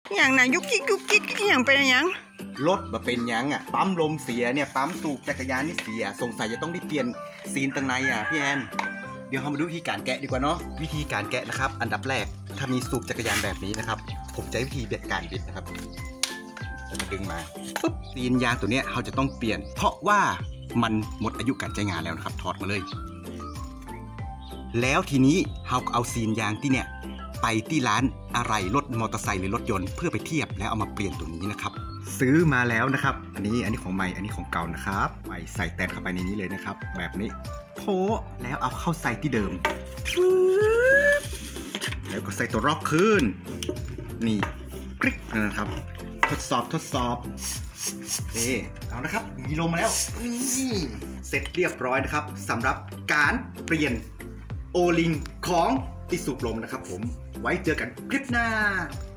อย่างน่ะยุกยิกยุกยิกอย่างเป็นอย่างรถมาเป็นยังอ่ะปั๊มลมเสียเนี่ยปั๊มสูบจักรยานนี่เสียสงสัยจะต้องได้เปลี่ยนซีนตั้งในอ่ะพี่แอนเดี๋ยวเรามาดูวิธีการแกะดีกว่าเนาะวิธีการแกะนะครับอันดับแรกถ้ามีสูบจักรยานแบบนี้นะครับผมใช้วิธีเบียดการบิดนะครับดึงมาปุ๊บซีนยางตัวเนี้ยเราจะต้องเปลี่ยนเพราะว่ามันหมดอายุการใช้งานแล้วนะครับถอดมาเลยแล้วทีนี้เราเอาซีนยางที่เนี่ยไปที่ร้านอะไรรถมอเตอร์ไซค์หรือรถยนต์เพื่อไปเทียบแล้วเอามาเปลี่ยนตัวนี้นะครับซื้อมาแล้วนะครับอันนี้ของใหม่อันนี้ของเก่านะครับใหม่ใส่แตนเข้าไปในนี้เลยนะครับแบบนี้โผล่แล้วเอาเข้าใส่ที่เดิมแล้วก็ใส่ตัวล็อกขึ้นนี่คลิกนะครับทดสอบเอานะครับมีลมมาแล้วนี่เสร็จเรียบร้อยนะครับสำหรับการเปลี่ยนโอลิงของที่สูบลมนะครับผมไว้เจอกันคลิปหน้า